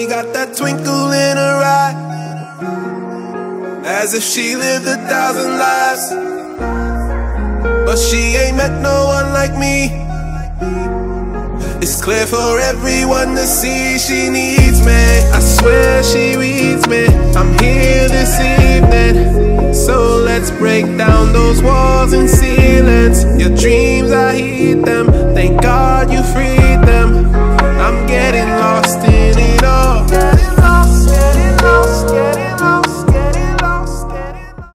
She got that twinkle in her eye, as if she lived 1,000 lives. But she ain't met no one like me. It's clear for everyone to see she needs me. I swear she reads me. I'm here this evening, so let's break down those walls and ceilings. Your dreams, I heed them.